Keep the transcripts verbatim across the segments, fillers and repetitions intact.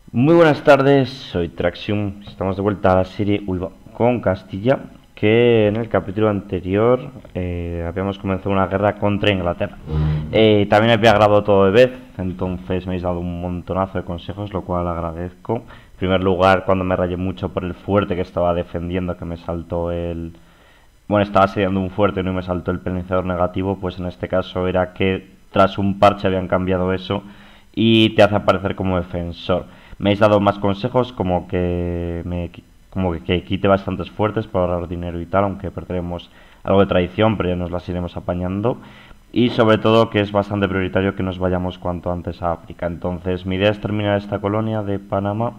Muy buenas tardes, soy Traxium. Estamos de vuelta a la serie Ulva con Castilla, que en el capítulo anterior eh, habíamos comenzado una guerra contra Inglaterra. Eh, también había grabado todo de vez, entonces me habéis dado un montonazo de consejos, lo cual agradezco. En primer lugar, cuando me rayé mucho por el fuerte que estaba defendiendo, que me saltó el... Bueno, estaba asediando un fuerte, ¿no? Y me saltó el penalizador negativo, pues en este caso era que tras un parche habían cambiado eso y te hace aparecer como defensor. Me habéis dado más consejos como que me como que, que quite bastantes fuertes para ahorrar dinero y tal, aunque perderemos algo de tradición, pero ya nos las iremos apañando. Y sobre todo que es bastante prioritario que nos vayamos cuanto antes a África. Entonces mi idea es terminar esta colonia de Panamá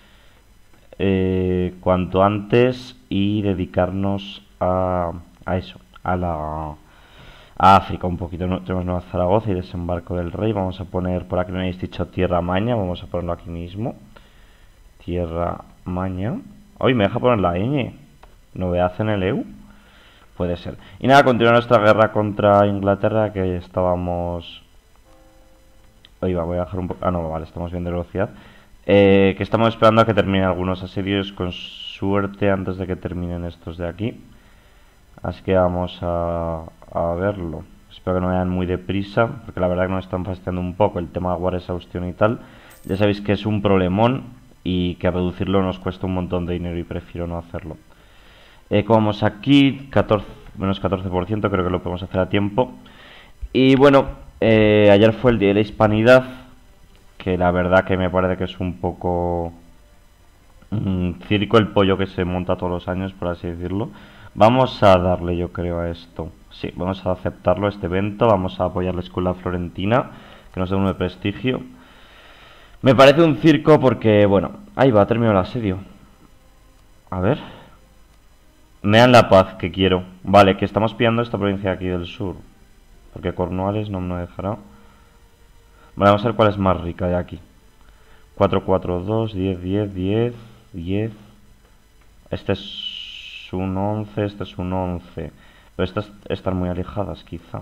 eh, cuanto antes y dedicarnos a, a eso, a la a África un poquito. ¿No? Tenemos Nueva Zaragoza y Desembarco del Rey. Vamos a poner, por aquí me habéis dicho Tierra Maña, vamos a ponerlo aquí mismo. Tierra Maña. Hoy me deja poner la ñ. ¿Novedad en el E U? Puede ser. Y nada, continúa nuestra guerra contra Inglaterra, que estábamos... Hoy va, voy a bajar un poco... Ah, no, vale, estamos bien de velocidad. Eh, que estamos esperando a que terminen algunos asedios, con suerte antes de que terminen estos de aquí. Así que vamos a, a verlo. Espero que no vayan muy deprisa, porque la verdad que nos están fastidiando un poco el tema de guardia exhaustión y tal. Ya sabéis que es un problemón y que reducirlo nos cuesta un montón de dinero y prefiero no hacerlo. Eh, como vamos aquí, catorce, menos catorce por ciento, creo que lo podemos hacer a tiempo. Y bueno, eh, ayer fue el Día de la Hispanidad, que la verdad que me parece que es un poco mm, circo el pollo que se monta todos los años, por así decirlo. Vamos a darle, yo creo, a esto. Sí, vamos a aceptarlo, este evento. Vamos a apoyar la escuela florentina, que nos da uno de prestigio. Me parece un circo porque, bueno, ahí va, terminó el asedio. A ver. Me dan la paz que quiero. Vale, que estamos pillando esta provincia aquí del sur. Porque Cornualles no me dejará. Vale, vamos a ver cuál es más rica de aquí. cuatro, cuatro, dos, diez, diez, diez, diez. Este es un once, este es un once. Pero estas están muy alejadas, quizá.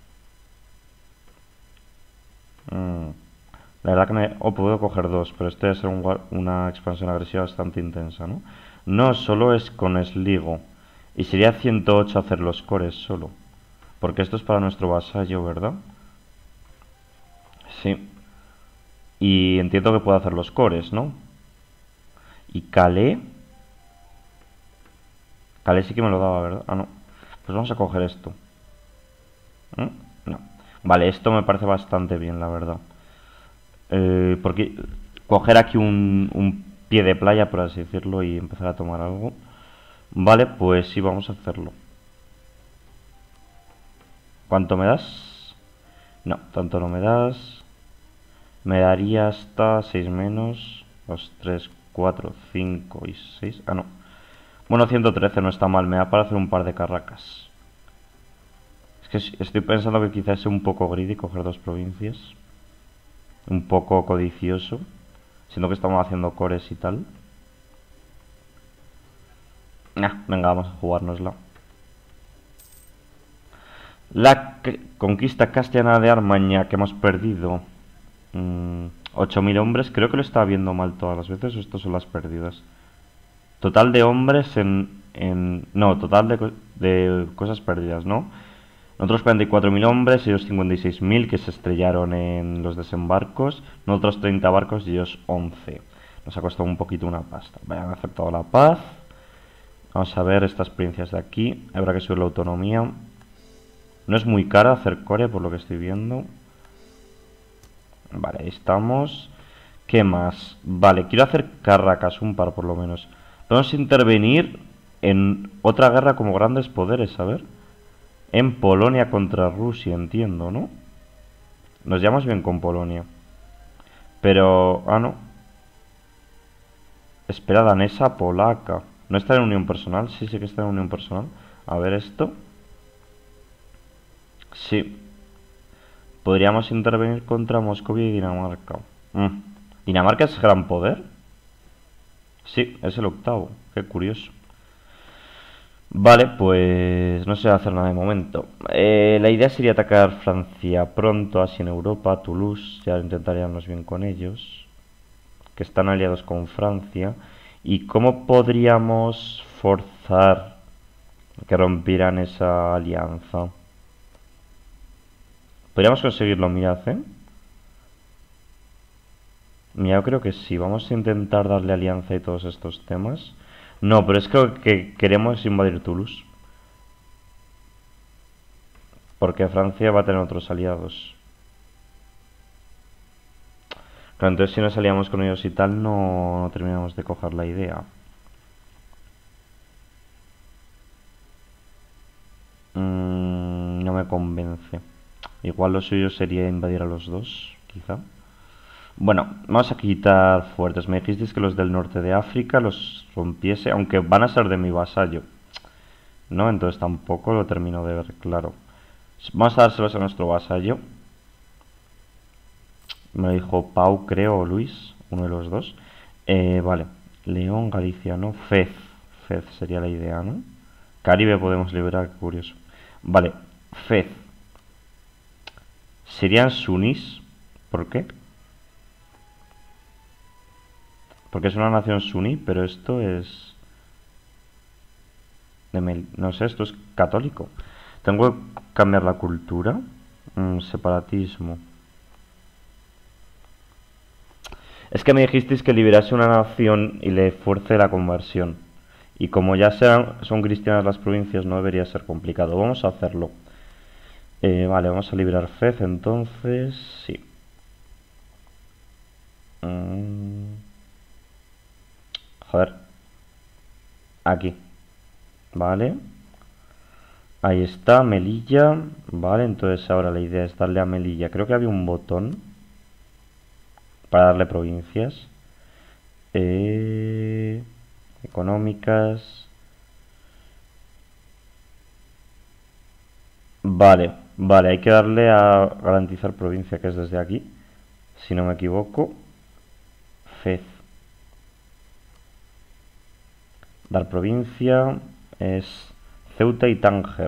Mm. La verdad que me... Oh, puedo coger dos, pero este debe ser un, una expansión agresiva bastante intensa, ¿no? No, solo es con Sligo. Y sería ciento ocho hacer los cores solo. Porque esto es para nuestro vasallo, ¿verdad? Sí. Y entiendo que puedo hacer los cores, ¿no? Y Calais... Calais sí que me lo daba, ¿verdad? Ah, no. Pues vamos a coger esto. ¿Mm? No. Vale, esto me parece bastante bien, la verdad. Eh, porque coger aquí un, un pie de playa, por así decirlo, y empezar a tomar algo. Vale, pues sí, vamos a hacerlo. ¿Cuánto me das? No, tanto no me das. Me daría hasta seis menos. dos, tres, cuatro, cinco y seis. Ah, no. Bueno, ciento trece no está mal. Me da para hacer un par de carracas. Es que estoy pensando que quizás sea un poco greedy coger dos provincias. Un poco codicioso. Siendo que estamos haciendo cores y tal. Nah, venga, vamos a jugárnosla. La conquista castellana de Armaña que hemos perdido. Mm, ocho mil hombres. Creo que lo estaba viendo mal todas las veces. O estas son las perdidas. Total de hombres en... en no, total de, de cosas perdidas, ¿no? Nosotros cuarenta y cuatro mil hombres, ellos cincuenta y seis mil que se estrellaron en los desembarcos. Nosotros treinta barcos y ellos once. Nos ha costado un poquito una pasta. Vaya, han aceptado la paz. Vamos a ver estas provincias de aquí. Habrá que subir la autonomía. No es muy cara hacer Corea por lo que estoy viendo. Vale, ahí estamos. ¿Qué más? Vale, quiero hacer Carracas, un par por lo menos. Vamos a intervenir en otra guerra como grandes poderes, a ver. En Polonia contra Rusia, entiendo, ¿no? Nos llevamos bien con Polonia. Pero... Ah, no. Espera, danesa, polaca. ¿No está en unión personal? Sí, sí que está en unión personal. A ver esto. Sí. Podríamos intervenir contra Moscovia y Dinamarca. Mm. ¿Dinamarca es gran poder? Sí, es el octavo. Qué curioso. Vale, pues no sé hacer nada de momento. Eh, la idea sería atacar Francia pronto, así en Europa, Toulouse. Ya intentaríamos bien con ellos. que están aliados con Francia. ¿Y cómo podríamos forzar que rompieran esa alianza? ¿Podríamos conseguirlo? Mirad, ¿eh? Mira, yo creo que sí. Vamos a intentar darle alianza y todos estos temas. No, pero es que, que queremos invadir Toulouse. Porque Francia va a tener otros aliados. Claro, entonces si nos aliamos con ellos y tal, no, no terminamos de coger la idea. Mm, no me convence. Igual lo suyo sería invadir a los dos, quizá. Bueno, vamos a quitar fuertes. Me dijisteis que los del norte de África los rompiese, aunque van a ser de mi vasallo, ¿no? Entonces tampoco lo termino de ver claro. Vamos a dárselos a nuestro vasallo. Me lo dijo Pau, creo, o Luis, uno de los dos. Eh, vale, León, Galicia, ¿no? Fez. Fez sería la idea, ¿no? Caribe podemos liberar, qué curioso. Vale, Fez. Serían sunís. ¿Por qué? Porque es una nación suní, pero esto es... de Mel- no sé, esto es católico. Tengo que cambiar la cultura. Mm, separatismo. Es que me dijisteis que liberase una nación y le fuerce la conversión. Y como ya sean, son cristianas las provincias, no debería ser complicado. Vamos a hacerlo. Eh, vale, vamos a liberar Fez, entonces... sí. Mm, joder. Aquí. Vale. Ahí está, Melilla. Vale, entonces ahora la idea es darle a Melilla. Creo que había un botón para darle provincias. Eh, económicas. Vale, vale, hay que darle a garantizar provincia, que es desde aquí, si no me equivoco. Fez. Dar provincia es Ceuta y Tánger.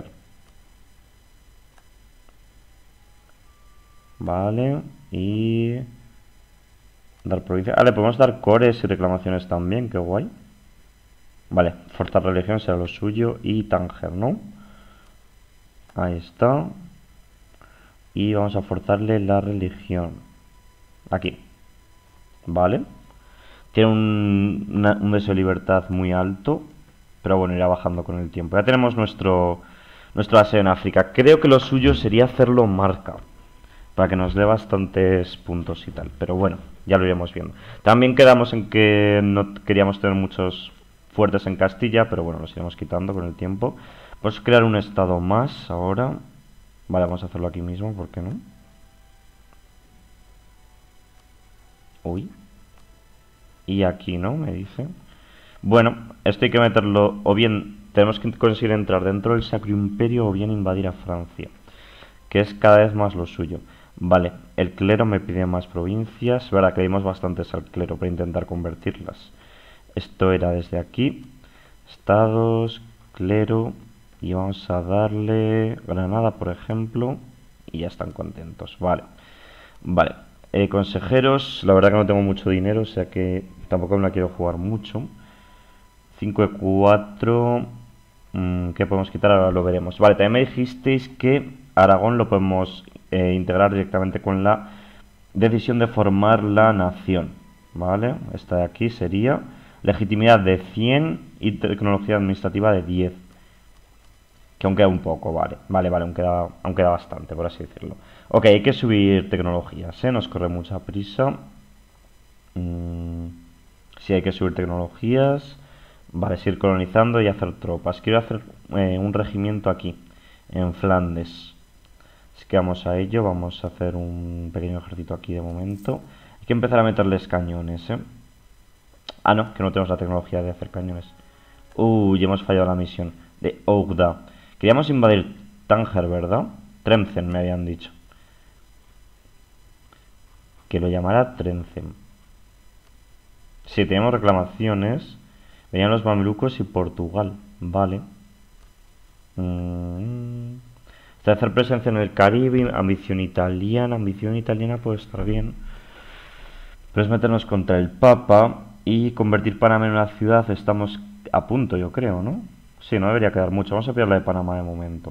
Vale, y... dar provincia. Ah, le podemos dar cores y reclamaciones también, qué guay. Vale, forzar religión será lo suyo y Tánger, ¿no? Ahí está. Y vamos a forzarle la religión. Aquí. Vale. Tiene un, una- un deseo de libertad muy alto. Pero bueno, irá bajando con el tiempo. Ya tenemos nuestro, nuestro aseo en África. Creo que lo suyo sería hacerlo marca. Para que nos dé bastantes puntos y tal. Pero bueno, ya lo iremos viendo. También quedamos en que no queríamos tener muchos fuertes en Castilla. Pero bueno, los iremos quitando con el tiempo. Vamos a crear un estado más ahora. Vale, vamos a hacerlo aquí mismo, ¿por qué no? Uy. Y aquí, ¿no? Me dice. Bueno, esto hay que meterlo, o bien tenemos que conseguir entrar dentro del Sacro Imperio o bien invadir a Francia, que es cada vez más lo suyo. Vale, el clero me pide más provincias, es verdad que dimos bastantes al clero para intentar convertirlas. Esto era desde aquí, estados, clero, y vamos a darle Granada, por ejemplo, y ya están contentos. Vale, vale. Eh, consejeros, la verdad que no tengo mucho dinero, o sea que tampoco me la quiero jugar mucho. cinco de cuatro. mm, ¿Qué podemos quitar? Ahora lo veremos. Vale, también me dijisteis que Aragón lo podemos eh, integrar directamente con la decisión de formar la nación. Vale, esta de aquí sería legitimidad de cien y tecnología administrativa de diez. Que aún queda un poco, vale. Vale, vale, aún queda, aún queda bastante, por así decirlo. Ok, hay que subir tecnologías, ¿eh? Nos corre mucha prisa. Mm, sí, hay que subir tecnologías. Vale, seguir colonizando y hacer tropas. Quiero hacer eh, un regimiento aquí, en Flandes. Así que vamos a ello. Vamos a hacer un pequeño ejército aquí de momento. Hay que empezar a meterles cañones, ¿eh? Ah, no, que no tenemos la tecnología de hacer cañones. Uy, hemos fallado la misión de Ougda. Queríamos invadir Tánger, ¿verdad? Tremcen, me habían dicho. Que lo llamara Tremcen. Si tenemos reclamaciones, venían los mamelucos y Portugal. Vale. Mm. Hacer presencia en el Caribe, ambición italiana. Ambición italiana puede estar bien. Pero es meternos contra el Papa y convertir Panamá en una ciudad. Estamos a punto, yo creo, ¿no? Sí, no debería quedar mucho. Vamos a pillar la de Panamá de momento.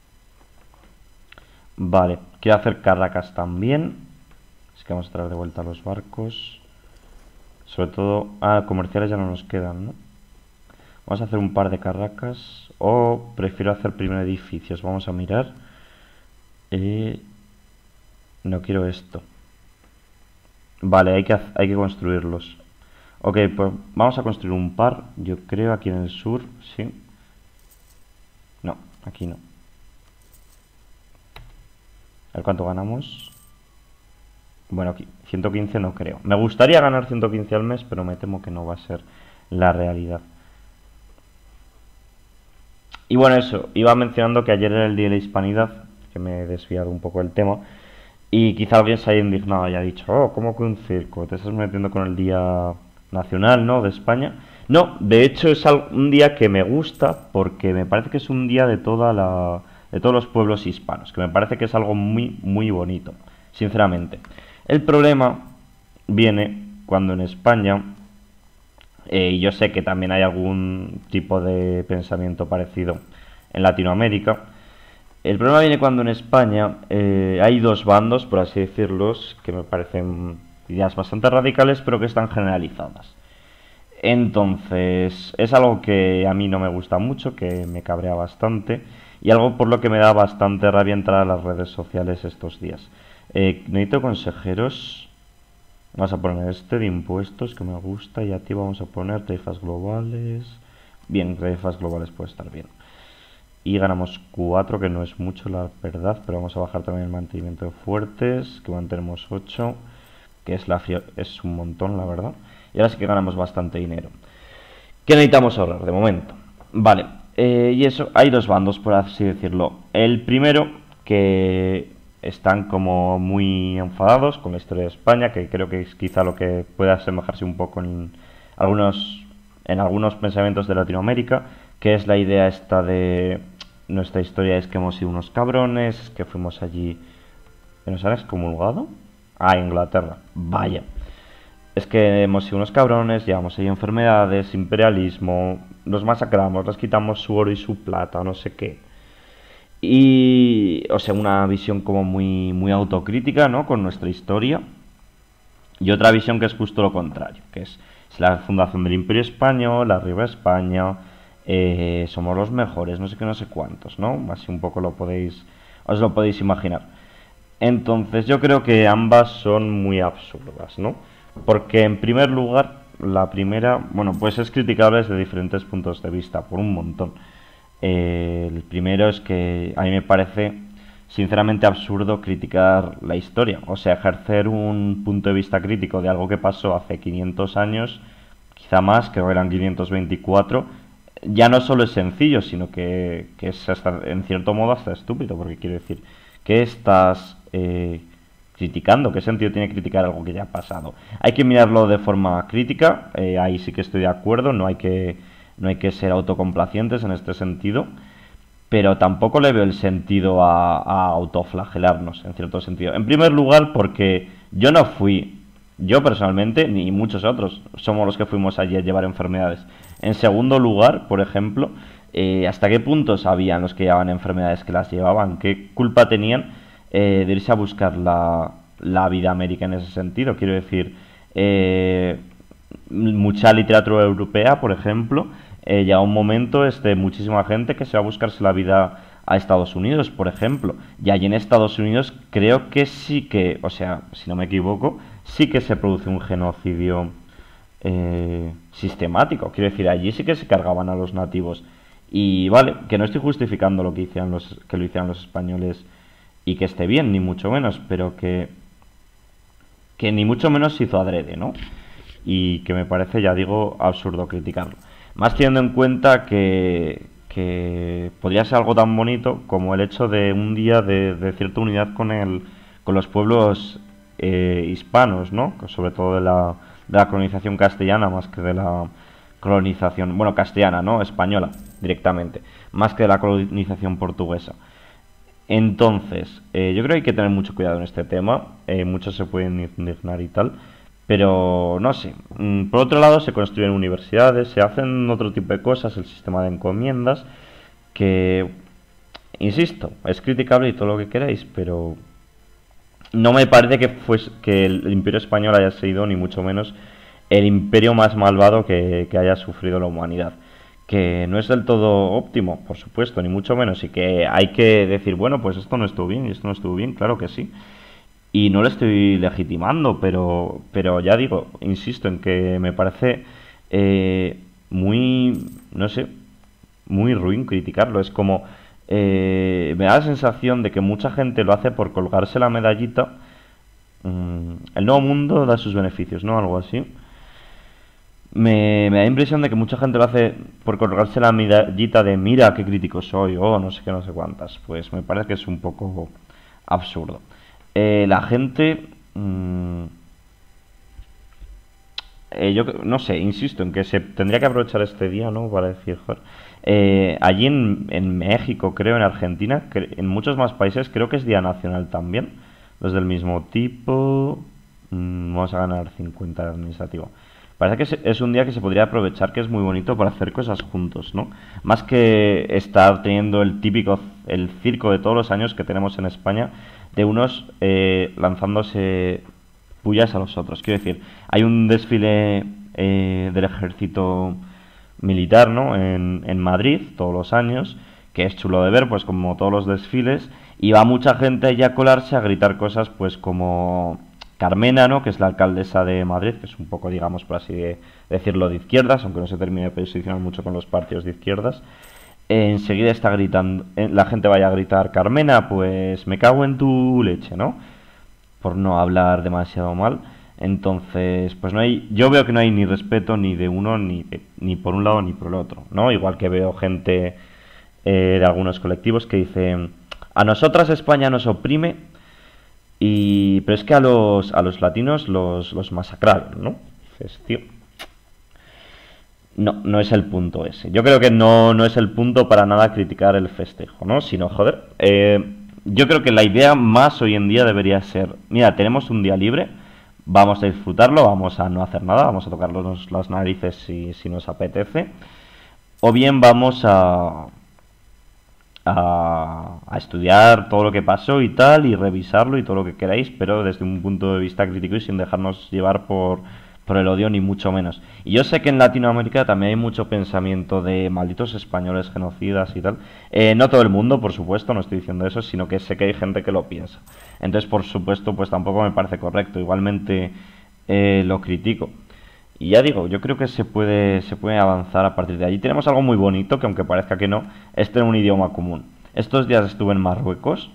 Vale, quiero hacer Caracas también. Es que vamos a traer de vuelta los barcos. Sobre todo... Ah, comerciales ya no nos quedan, ¿no? Vamos a hacer un par de Caracas. O prefiero hacer primero edificios. Vamos a mirar. Eh... No quiero esto. Vale, hay que, hay que construirlos. Ok, pues vamos a construir un par. Yo creo aquí en el sur, sí. No, aquí no. A ver cuánto ganamos. Bueno, aquí ciento quince no creo. Me gustaría ganar ciento quince al mes, pero me temo que no va a ser la realidad. Y bueno, eso, iba mencionando que ayer era el Día de la Hispanidad, que me he desviado un poco del tema. Y quizá alguien se haya indignado y haya dicho, oh, ¿cómo que un circo? Te estás metiendo con el Día Nacional, ¿no? De España. No, de hecho es un día que me gusta porque me parece que es un día de toda la, de todos los pueblos hispanos, que me parece que es algo muy, muy bonito, sinceramente. El problema viene cuando en España, eh, y yo sé que también hay algún tipo de pensamiento parecido en Latinoamérica. El problema viene cuando en España eh, hay dos bandos, por así decirlos, que me parecen ideas bastante radicales, pero que están generalizadas. Entonces, es algo que a mí no me gusta mucho, que me cabrea bastante, y algo por lo que me da bastante rabia entrar a las redes sociales estos días. Eh, necesito consejeros. Vamos a poner este de impuestos, que me gusta, y a ti vamos a poner tarifas globales. Bien, tarifas globales puede estar bien. Y ganamos cuatro, que no es mucho la verdad, pero vamos a bajar también el mantenimiento de fuertes, que mantenemos ocho, que es, la es un montón, la verdad. Y ahora sí que ganamos bastante dinero. ¿Qué necesitamos ahorrar de momento? Vale, eh, y eso, hay dos bandos, por así decirlo. El primero, que están como muy enfadados con la historia de España, que creo que es quizá lo que pueda asemejarse un poco en algunos, en algunos pensamientos de Latinoamérica, que es la idea esta de nuestra historia es que hemos sido unos cabrones, que fuimos allí, ¿que nos han excomulgado? Ah, Inglaterra, vaya. Es que hemos sido unos cabrones, llevamos ahí enfermedades, imperialismo, nos masacramos, les quitamos su oro y su plata, no sé qué. Y, o sea, una visión como muy, muy autocrítica, ¿no? Con nuestra historia. Y otra visión que es justo lo contrario, que es, es la fundación del Imperio Español, arriba España, eh, somos los mejores, no sé qué, no sé cuántos, ¿no? Así un poco lo podéis, os lo podéis imaginar. Entonces yo creo que ambas son muy absurdas, ¿no? Porque en primer lugar, la primera, bueno, pues es criticable desde diferentes puntos de vista, por un montón. Eh, el primero es que a mí me parece sinceramente absurdo criticar la historia, o sea, ejercer un punto de vista crítico de algo que pasó hace quinientos años, quizá más, creo que eran quinientos veinticuatro, ya no solo es sencillo, sino que, que es hasta, en cierto modo hasta estúpido, porque quiero decir, ¿qué estás eh, criticando? ¿Qué sentido tiene criticar algo que ya ha pasado? Hay que mirarlo de forma crítica, eh, ahí sí que estoy de acuerdo, no hay que, no hay que ser autocomplacientes en este sentido, pero tampoco le veo el sentido a, a autoflagelarnos, en cierto sentido. En primer lugar, porque yo no fui, yo personalmente, ni muchos otros, somos los que fuimos allí a llevar enfermedades. En segundo lugar, por ejemplo, eh, ¿hasta qué punto sabían los que llevaban enfermedades que las llevaban? ¿Qué culpa tenían eh, de irse a buscar la, la vida médica en ese sentido? Quiero decir, eh, mucha literatura europea, por ejemplo, eh, llega un momento este, muchísima gente que se va a buscarse la vida a Estados Unidos, por ejemplo. Y allí en Estados Unidos creo que sí que, o sea, si no me equivoco, sí que se produce un genocidio eh, sistemático. Quiero decir, allí sí que se cargaban a los nativos. Y vale, que no estoy justificando lo que hicieron los, que lo hicieran los españoles y que esté bien, ni mucho menos, pero que, que ni mucho menos se hizo adrede, ¿no? Y que me parece, ya digo, absurdo criticarlo. Más teniendo en cuenta que, que podría ser algo tan bonito como el hecho de un día de, de cierta unidad con, el, con los pueblos eh, hispanos, ¿no? Sobre todo de la, de la colonización castellana más que de la colonización, bueno, castellana, ¿no? Española, directamente, más que de la colonización portuguesa. Entonces, eh, yo creo que hay que tener mucho cuidado en este tema, eh, muchos se pueden indignar y tal, Pero no sé. Mm, Por otro lado, se construyen universidades, se hacen otro tipo de cosas, el sistema de encomiendas, que, insisto, es criticable y todo lo que queráis, pero no me parece que, fues- que el imperio español haya sido, ni mucho menos, el imperio más malvado que, que haya sufrido la humanidad. Que no es del todo óptimo, por supuesto, ni mucho menos, y que hay que decir, bueno, pues esto no estuvo bien y esto no estuvo bien, claro que sí. Y no lo estoy legitimando, pero, pero ya digo, insisto en que me parece eh, muy, no sé, muy ruin criticarlo. Es como, eh, me da la sensación de que mucha gente lo hace por colgarse la medallita. Mm, el nuevo mundo da sus beneficios, ¿no? Algo así. Me, me da la impresión de que mucha gente lo hace por colgarse la medallita de mira qué crítico soy, o no sé qué, no sé cuántas. Pues me parece que es un poco absurdo. Eh, la gente, mm, eh, yo no sé, insisto en que se tendría que aprovechar este día, ¿no? Para decir, joder. Eh, allí en, en México, creo, en Argentina, cre- en muchos más países, creo que es día nacional también. Los del mismo tipo. mm, vamos a ganar cincuenta de administrativo. Parece que es, es un día que se podría aprovechar, que es muy bonito para hacer cosas juntos, ¿no? Más que estar teniendo el típico, el circo de todos los años que tenemos en España, de unos eh, lanzándose pullas a los otros. Quiero decir, hay un desfile eh, del ejército militar, ¿no? En, en Madrid, todos los años, que es chulo de ver, pues como todos los desfiles, y va mucha gente allí a colarse a gritar cosas, pues como Carmena, ¿no? Que es la alcaldesa de Madrid, que es un poco, digamos, por así de decirlo, de izquierdas, aunque no se termine de posicionar mucho con los partidos de izquierdas. Eh, enseguida está gritando, eh, la gente vaya a gritar, Carmena, pues me cago en tu leche, ¿no? Por no hablar demasiado mal. Entonces, pues no hay, yo veo que no hay ni respeto ni de uno ni, de- ni por un lado ni por el otro, ¿no? Igual que veo gente eh, de algunos colectivos que dicen, a nosotras España nos oprime, y pero es que a los, a los latinos los, los masacraron, ¿no? Dices, tío, no, no es el punto ese. Yo creo que no, no es el punto para nada criticar el festejo, ¿no? Sino, joder, eh, yo creo que la idea más hoy en día debería ser, mira, tenemos un día libre, vamos a disfrutarlo, vamos a no hacer nada, vamos a tocarnos las narices si, si nos apetece, o bien vamos a, a, a estudiar todo lo que pasó y tal, y revisarlo y todo lo que queráis, pero desde un punto de vista crítico y sin dejarnos llevar por, por el odio ni mucho menos. Y yo sé que en Latinoamérica también hay mucho pensamiento de malditos españoles genocidas y tal. Eh, no todo el mundo, por supuesto, no estoy diciendo eso, sino que sé que hay gente que lo piensa. Entonces, por supuesto, pues tampoco me parece correcto. Igualmente eh, lo critico. Y ya digo, yo creo que se puede, se puede avanzar a partir de allí. Tenemos algo muy bonito, que aunque parezca que no, es tener un idioma común. Estos días estuve en Marruecos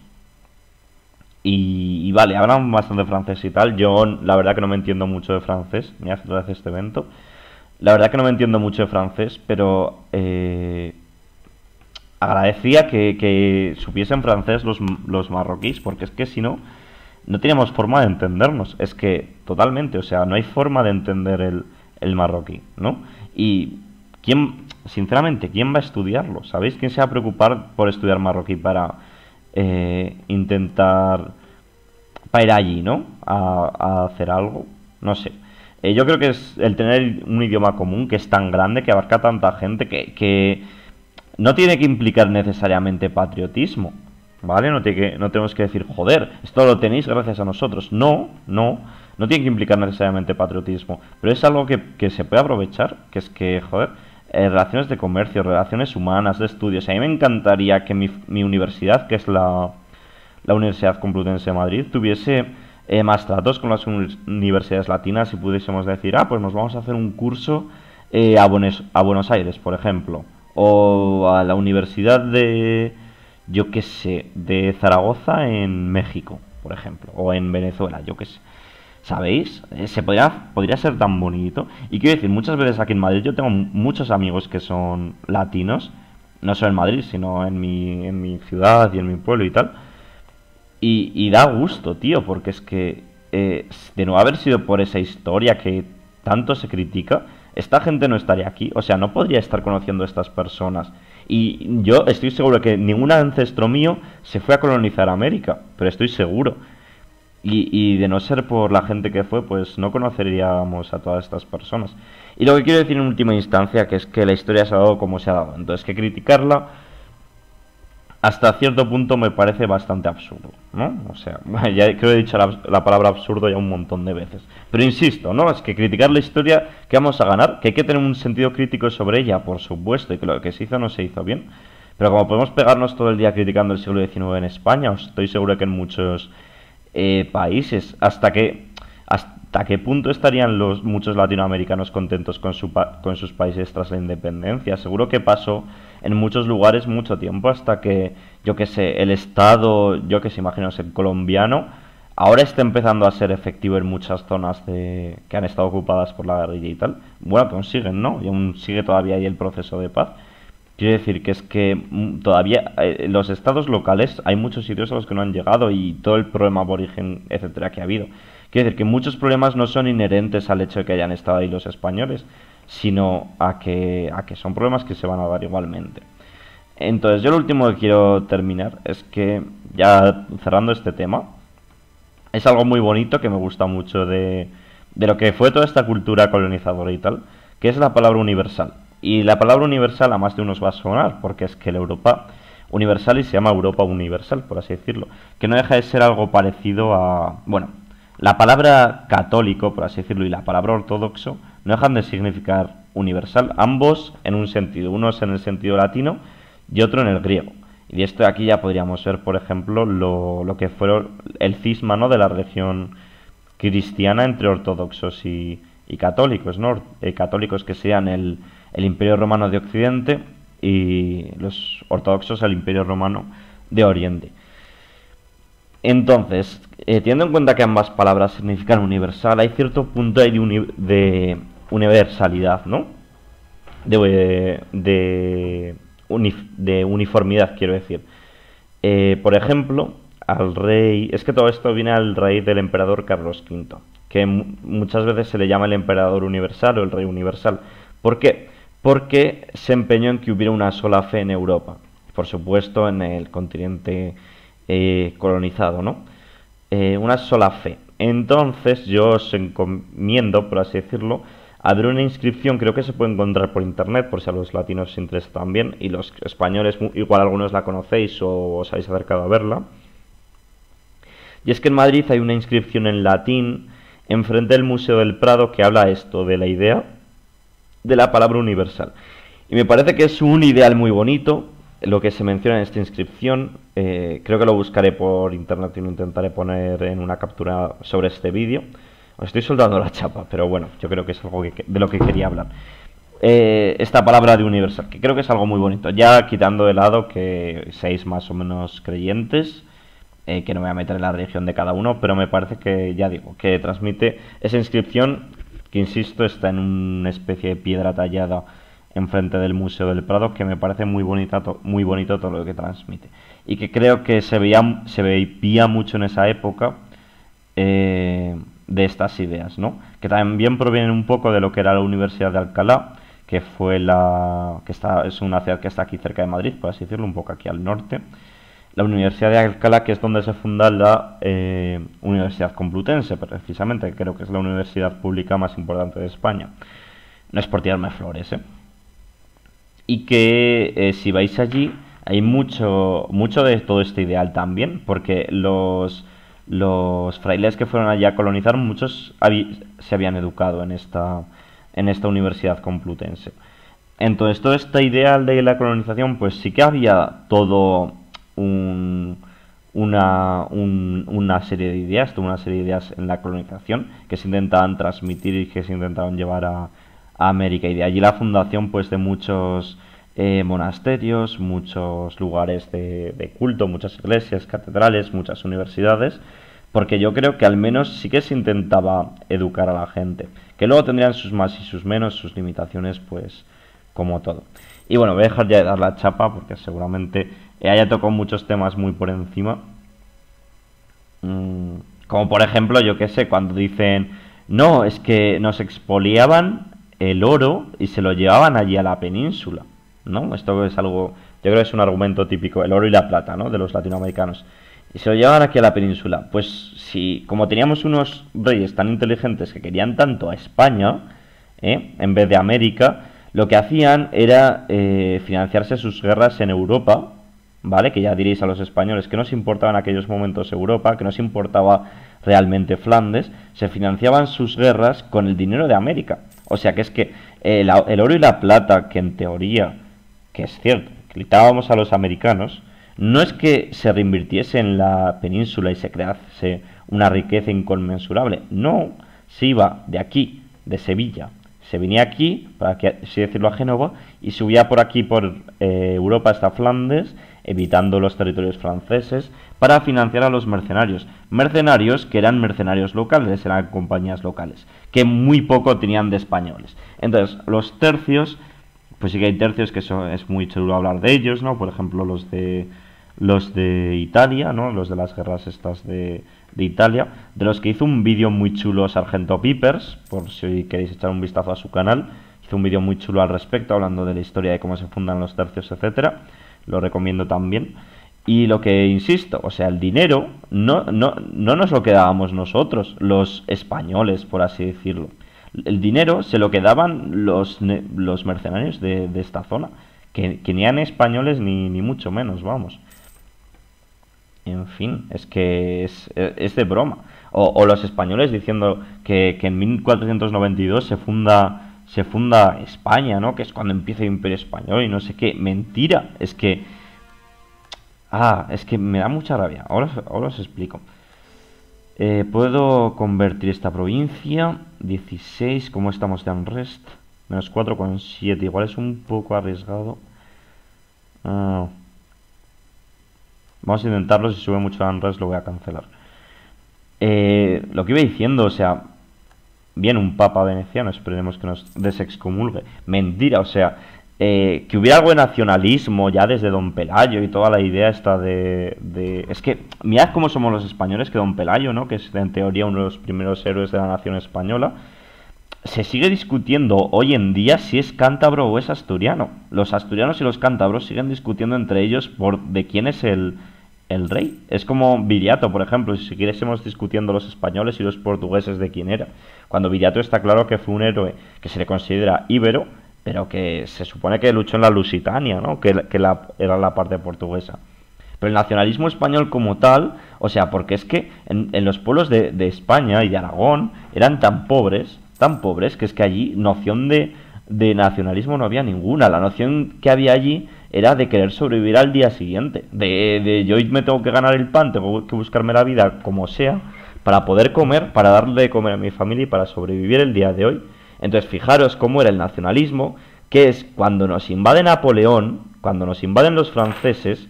y, y vale, hablan bastante francés y tal. Yo la verdad que no me entiendo mucho de francés, me hace gracia este evento. La verdad que no me entiendo mucho de francés, pero eh, agradecía que, que supiesen francés los, los marroquíes, porque es que si no, no teníamos forma de entendernos. Es que totalmente, o sea, no hay forma de entender el, el marroquí, ¿no? Y quién, sinceramente, ¿quién va a estudiarlo? ¿Sabéis quién se va a preocupar por estudiar marroquí para eh, intentar, para ir allí, ¿no? A, a hacer algo, no sé. Eh, yo creo que es el tener un idioma común que es tan grande, que abarca tanta gente, que, que no tiene que implicar necesariamente patriotismo, ¿vale? No, tiene que, no tenemos que decir, joder, esto lo tenéis gracias a nosotros. No, no, no tiene que implicar necesariamente patriotismo, pero es algo que, que se puede aprovechar, que es que, joder, eh, relaciones de comercio, relaciones humanas, de estudios. A mí me encantaría que mi, mi universidad, que es la, la Universidad Complutense de Madrid, tuviese eh, más tratos con las uni- universidades latinas y pudiésemos decir, ah, pues nos vamos a hacer un curso eh, a, Buenos, a Buenos Aires, por ejemplo, o a la Universidad de, yo qué sé, de Zaragoza en México, por ejemplo, o en Venezuela, yo qué sé. ¿Sabéis? Eh, se podría, podría ser tan bonito. Y quiero decir, muchas veces aquí en Madrid yo tengo muchos amigos que son latinos, no solo en Madrid, sino en mi, en mi ciudad y en mi pueblo y tal. Y, y da gusto, tío, porque es que eh, de no haber sido por esa historia que tanto se critica, esta gente no estaría aquí. O sea, no podría estar conociendo a estas personas. Y yo estoy seguro que ningún ancestro mío se fue a colonizar América, pero estoy seguro. Y, y de no ser por la gente que fue, pues no conoceríamos a todas estas personas. Y lo que quiero decir en última instancia, que es que la historia se ha dado como se ha dado. Entonces, que criticarla hasta cierto punto me parece bastante absurdo, ¿no? O sea, ya creo que he dicho la, la palabra absurdo ya un montón de veces. Pero insisto, ¿no? Es que criticar la historia, ¿qué vamos a ganar? Que hay que tener un sentido crítico sobre ella, por supuesto, y que lo que se hizo no se hizo bien. Pero como podemos pegarnos todo el día criticando el siglo diecinueve en España, os estoy seguro que en muchos eh, países, hasta que hasta qué punto estarían los muchos latinoamericanos contentos con, su pa con sus países tras la independencia. Seguro que pasó en muchos lugares mucho tiempo hasta que, yo que sé, el Estado, yo que sé, imaginaos el colombiano, ahora está empezando a ser efectivo en muchas zonas de, que han estado ocupadas por la guerrilla y tal. Bueno, consiguen, ¿no? Y aún sigue todavía ahí el proceso de paz. Quiero decir que es que todavía eh, los estados locales hay muchos sitios a los que no han llegado y todo el problema aborigen, etcétera, que ha habido. Quiero decir que muchos problemas no son inherentes al hecho de que hayan estado ahí los españoles, sino a que, a que son problemas que se van a dar igualmente. Entonces, yo lo último que quiero terminar es que, ya cerrando este tema, es algo muy bonito que me gusta mucho de, de lo que fue toda esta cultura colonizadora y tal, que es la palabra universal. Y la palabra universal a más de unos va a sonar, porque es que la Europa universal y se llama Europa universal, por así decirlo, que no deja de ser algo parecido a... Bueno, la palabra católico, por así decirlo, y la palabra ortodoxo no dejan de significar universal, ambos en un sentido, uno es en el sentido latino y otro en el griego. Y de esto aquí ya podríamos ver, por ejemplo, lo, lo que fue el cisma, ¿no?, de la religión cristiana entre ortodoxos y, y católicos, ¿no? Eh, católicos que sean el, el Imperio Romano de Occidente y los ortodoxos el Imperio Romano de Oriente. Entonces, eh, teniendo en cuenta que ambas palabras significan universal, hay cierto punto ahí de, uni de universalidad, ¿no? De, de, uni de uniformidad, quiero decir. Eh, por ejemplo, al rey... Es que todo esto viene al rey del emperador Carlos quinto, que muchas veces se le llama el emperador universal o el rey universal. ¿Por qué? Porque se empeñó en que hubiera una sola fe en Europa. Por supuesto, en el continente... Eh, colonizado, ¿no? Eh, una sola fe. Entonces yo os encomiendo, por así decirlo, a ver una inscripción, creo que se puede encontrar por internet, por si a los latinos os interesa también, y los españoles, igual algunos la conocéis o os habéis acercado a verla. Y es que en Madrid hay una inscripción en latín, enfrente del Museo del Prado, que habla esto, de la idea de la palabra universal. Y me parece que es un ideal muy bonito, lo que se menciona en esta inscripción. Eh, creo que lo buscaré por internet y lo intentaré poner en una captura sobre este vídeo. Os estoy soltando la chapa, pero bueno, yo creo que es algo que, de lo que quería hablar. Eh, esta palabra de universal, que creo que es algo muy bonito. Ya quitando de lado que seáis más o menos creyentes, eh, que no me voy a meter en la religión de cada uno, pero me parece que, ya digo, que transmite esa inscripción, que insisto, está en una especie de piedra tallada enfrente del Museo del Prado, que me parece muy bonita, muy bonito todo lo que transmite. Y que creo que se veía, se veía mucho en esa época eh, de estas ideas, ¿no? Que también provienen un poco de lo que era la Universidad de Alcalá, que fue la... que está, es una ciudad que está aquí cerca de Madrid, por así decirlo, un poco aquí al norte. La Universidad de Alcalá, que es donde se funda la eh, Universidad Complutense, precisamente, que creo que es la universidad pública más importante de España. No es por tirarme flores, ¿eh? Y que eh, si vais allí hay mucho mucho de todo este ideal también, porque los, los frailes que fueron allá a colonizar, muchos habí, se habían educado en esta, en esta universidad complutense. Entonces, todo este ideal de la colonización, pues sí que había todo un, una, un, una serie de ideas, toda una serie de ideas en la colonización que se intentaban transmitir y que se intentaban llevar a a América, y de allí la fundación pues de muchos eh, monasterios, muchos lugares de, de culto, muchas iglesias, catedrales, muchas universidades, porque yo creo que al menos sí que se intentaba educar a la gente, que luego tendrían sus más y sus menos, sus limitaciones, pues como todo. Y bueno, voy a dejar ya de dar la chapa porque seguramente haya tocado muchos temas muy por encima, mm, como por ejemplo, yo que sé, cuando dicen no, es que nos expoliaban el oro y se lo llevaban allí a la península, ¿no? Esto es algo, yo creo que es un argumento típico, el oro y la plata, ¿no?, de los latinoamericanos. y se lo llevaban aquí a la península. Pues si, como teníamos unos reyes tan inteligentes que querían tanto a España, ¿eh? En vez de América, lo que hacían era eh, financiarse sus guerras en Europa, ¿vale? Que ya diréis a los españoles que no se importaba en aquellos momentos Europa, que no se importaba realmente Flandes, se financiaban sus guerras con el dinero de América. O sea que es que el, el oro y la plata, que en teoría, que es cierto, que quitábamos a los americanos, no es que se reinvirtiese en la península y se crease una riqueza inconmensurable, no, se iba de aquí, de Sevilla, se venía aquí, para que, así decirlo, a Génova, y subía por aquí, por eh, Europa hasta Flandes, evitando los territorios franceses, para financiar a los mercenarios. Mercenarios que eran mercenarios locales, eran compañías locales, que muy poco tenían de españoles. Entonces, los tercios, pues sí que hay tercios que son, es muy chulo hablar de ellos, ¿no? Por ejemplo, los de los de Italia, ¿no? Los de las guerras estas de, de Italia, de los que hizo un vídeo muy chulo Sargento Pipers, por si queréis echar un vistazo a su canal. Hizo un vídeo muy chulo al respecto, hablando de la historia de cómo se fundan los tercios, etcétera. Lo recomiendo también. Y lo que insisto, o sea, el dinero no, no, no nos lo quedábamos nosotros, los españoles, por así decirlo. El dinero se lo quedaban los, los mercenarios de, de esta zona, que, que ni eran españoles ni, ni mucho menos, vamos. En fin, es que es, es de broma. O, o los españoles diciendo que, que en mil cuatrocientos noventa y dos se funda, se funda España, ¿no? Que es cuando empieza el Imperio Español y no sé qué. Mentira, es que... Ah, es que me da mucha rabia. Ahora, ahora os explico. Eh, Puedo convertir esta provincia. dieciséis, ¿cómo estamos de unrest? Menos cuatro coma siete, igual es un poco arriesgado. Ah... Vamos a intentarlo, si sube mucho la unrest lo voy a cancelar. Eh, lo que iba diciendo, o sea, bien un papa veneciano, esperemos que nos desexcomulgue. Mentira, o sea, eh, que hubiera algo de nacionalismo ya desde Don Pelayo y toda la idea esta de, de... Es que, mirad cómo somos los españoles, que Don Pelayo, ¿no? Que es en teoría uno de los primeros héroes de la nación española. Se sigue discutiendo hoy en día si es cántabro o es asturiano. Los asturianos y los cántabros siguen discutiendo entre ellos por de quién es el, el rey. Es como Viriato, por ejemplo, si siguiésemos discutiendo los españoles y los portugueses de quién era. Cuando Viriato está claro que fue un héroe que se le considera íbero, pero que se supone que luchó en la Lusitania, ¿no? Que, que la, era la parte portuguesa. Pero el nacionalismo español como tal, o sea, porque es que en, en los pueblos de, de España y de Aragón eran tan pobres, tan pobres, que es que allí noción de, de nacionalismo no había ninguna. La noción que había allí era de querer sobrevivir al día siguiente. De, de yo me tengo que ganar el pan, tengo que buscarme la vida como sea, para poder comer, para darle de comer a mi familia y para sobrevivir el día de hoy. Entonces, fijaros cómo era el nacionalismo, que es cuando nos invade Napoleón, cuando nos invaden los franceses,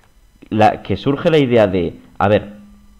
la, que surge la idea de, a ver,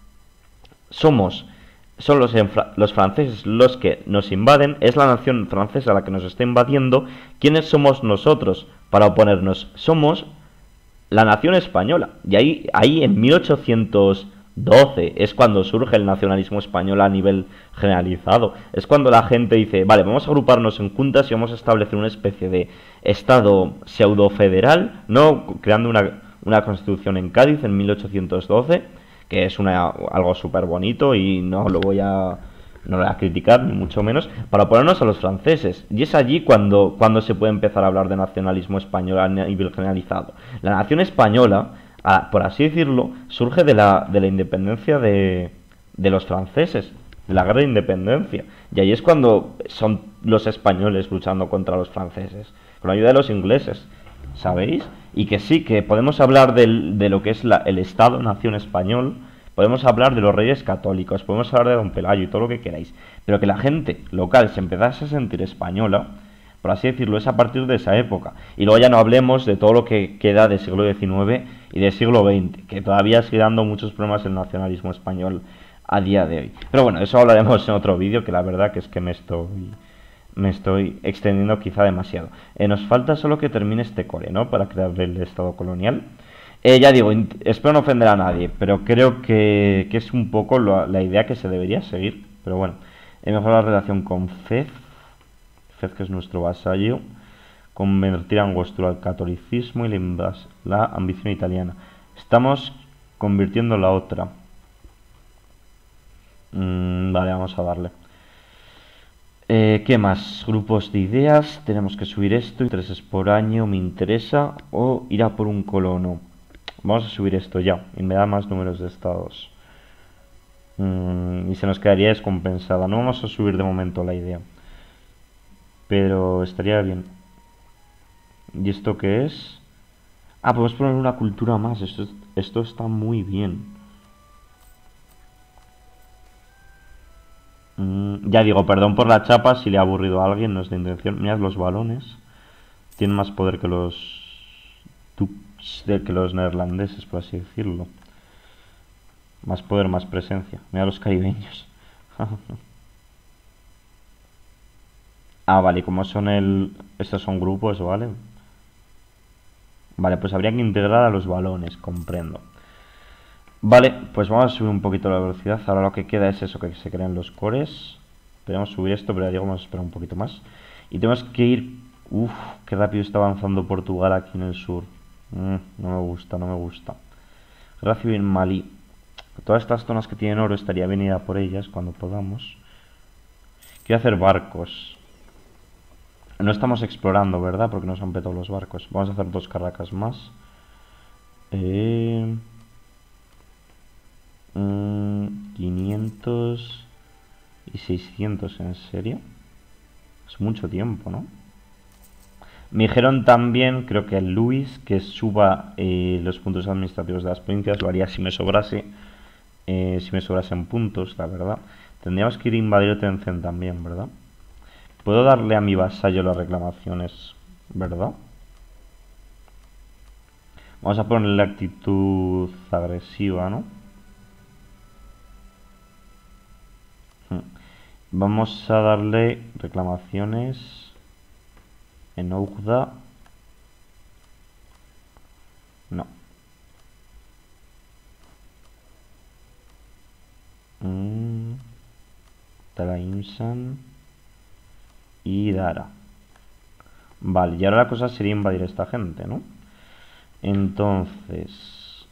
somos... son los, los franceses los que nos invaden, es la nación francesa la que nos está invadiendo. ¿Quiénes somos nosotros para oponernos? Somos la nación española. Y ahí, ahí en mil ochocientos doce es cuando surge el nacionalismo español a nivel generalizado. Es cuando la gente dice, vale, vamos a agruparnos en juntas y vamos a establecer una especie de estado pseudo-federal, ¿no? Creando una, una constitución en Cádiz en mil ochocientos doce, que es una, algo súper bonito y no lo voy a no lo voy a criticar, ni mucho menos, para oponernos a los franceses. Y es allí cuando, cuando se puede empezar a hablar de nacionalismo español a nivel generalizado. La nación española, a, por así decirlo, surge de la, de la independencia de, de los franceses, de la guerra de independencia. Y ahí es cuando son los españoles luchando contra los franceses, con la ayuda de los ingleses, ¿sabéis? Y que sí, que podemos hablar del, de lo que es la, el Estado-Nación español, podemos hablar de los reyes católicos, podemos hablar de Don Pelayo y todo lo que queráis, pero que la gente local se empezase a sentir española, por así decirlo, es a partir de esa época. Y luego ya no hablemos de todo lo que queda del siglo diecinueve y del siglo veinte, que todavía sigue dando muchos problemas el nacionalismo español a día de hoy. Pero bueno, eso hablaremos en otro vídeo, que la verdad que es que me estoy... me estoy extendiendo quizá demasiado. Eh, nos falta solo que termine este core, ¿no? Para crear el estado colonial. Eh, ya digo, espero no ofender a nadie, pero creo que, que es un poco lo, la idea que se debería seguir. Pero bueno, he mejorado la relación con Fez, Fez que es nuestro vasallo, convertir a Angostura al catolicismo y la, la ambición italiana. Estamos convirtiendo la otra. Mm, vale, vamos a darle. Eh, ¿qué más? Grupos de ideas. Tenemos que subir esto. Intereses por año. Me interesa. O ir a por un colono. Vamos a subir esto ya. Y me da más números de estados. Mm, y se nos quedaría descompensada. No vamos a subir de momento la idea. Pero estaría bien. ¿Y esto qué es? Ah, podemos poner una cultura más. Esto, esto está muy bien. Mm, ya digo, perdón por la chapa si le ha aburrido a alguien, no es de intención. Mirad los balones. Tienen más poder que los Dutch, de que los neerlandeses, por así decirlo. Más poder, más presencia. Mira los caribeños. Ah, vale, y como son el... Estos son grupos, ¿vale? Vale, pues habría que integrar a los balones, comprendo. Vale, pues vamos a subir un poquito la velocidad. Ahora lo que queda es eso, que se creen los cores. Podemos subir esto, pero ya digo, vamos a esperar un poquito más. Y tenemos que ir... Uf, qué rápido está avanzando Portugal aquí en el sur. Mm, no me gusta, no me gusta. Guerra civil en Malí. Todas estas zonas que tienen oro estaría bien ir a por ellas cuando podamos. Quiero hacer barcos. No estamos explorando, ¿verdad? Porque nos han petado los barcos. Vamos a hacer dos carracas más. Eh... Mm, quinientos y seiscientos, ¿en serio? Es mucho tiempo, ¿no? Me dijeron también, creo que el Luis, que suba eh, los puntos administrativos de las provincias. Lo haría si me sobrase. Eh, si me sobrasen puntos, la verdad. Tendríamos que ir a invadir Tencent también, ¿verdad? Puedo darle a mi vasallo las reclamaciones, ¿verdad? Vamos a ponerle la actitud agresiva, ¿no? Vamos a darle reclamaciones en Ougda. No. Mm. Talaimsan y Dara. Vale, y ahora la cosa sería invadir a esta gente, ¿no? Entonces...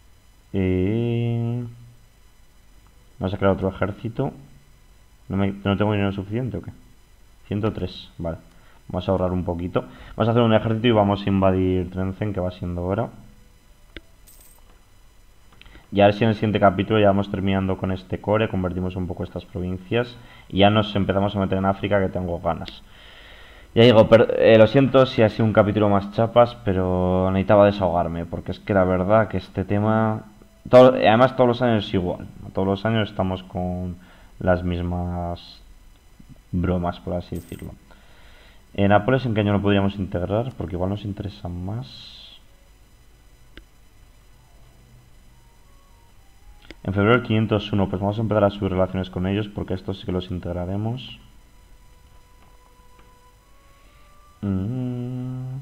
Eh... Vamos a crear otro ejército. ¿No, me, ¿No tengo dinero suficiente o qué? ciento tres, vale. Vamos a ahorrar un poquito. Vamos a hacer un ejército y vamos a invadir Trenzen, que va siendo hora. Y a ver si en el siguiente capítulo ya vamos terminando con este core, convertimos un poco estas provincias y ya nos empezamos a meter en África, que tengo ganas. Ya digo, pero, eh, lo siento si ha sido un capítulo más chapas, pero necesitaba desahogarme, porque es que la verdad que este tema... Todo, además todos los años es igual, todos los años estamos con las mismas bromas, por así decirlo. En Nápoles, ¿en qué año lo podríamos integrar? Porque igual nos interesa más. En febrero del quinientos uno, pues vamos a empezar a subir relaciones con ellos, porque estos sí que los integraremos. Mm.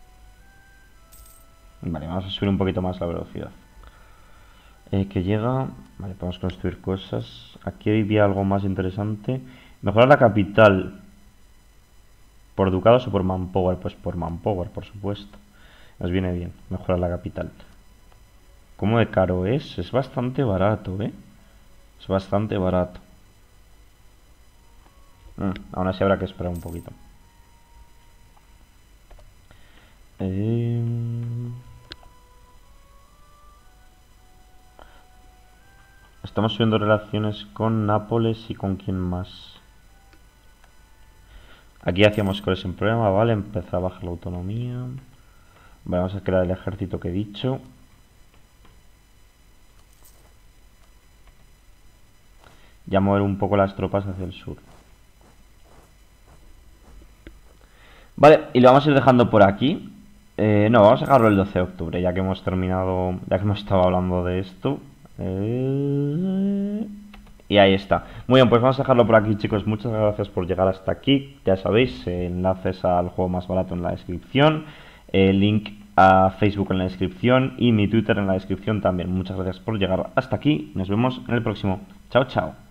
Vale, vamos a subir un poquito más la velocidad. Eh, que llega... Vale, podemos construir cosas. Aquí había algo más interesante. Mejorar la capital. ¿Por ducados o por manpower? Pues por manpower, por supuesto. Nos viene bien mejorar la capital. ¿Cómo de caro es? Es bastante barato, ¿eh? Es bastante barato. Mm, aún así habrá que esperar un poquito. Eh... Estamos subiendo relaciones con Nápoles y con quién más. Aquí hacíamos cores sin problema, vale. Empezar a bajar la autonomía. Vale, vamos a crear el ejército que he dicho. Ya mover un poco las tropas hacia el sur. Vale, y lo vamos a ir dejando por aquí. Eh, no, vamos a dejarlo el doce de octubre, ya que hemos terminado, ya que hemos estado hablando de esto. Eh... Y ahí está. Muy bien, pues vamos a dejarlo por aquí, chicos. Muchas gracias por llegar hasta aquí. Ya sabéis, eh, enlaces al juego más barato en la descripción. El link a Facebook en la descripción. Y mi Twitter en la descripción también. Muchas gracias por llegar hasta aquí. Nos vemos en el próximo. Chao, chao.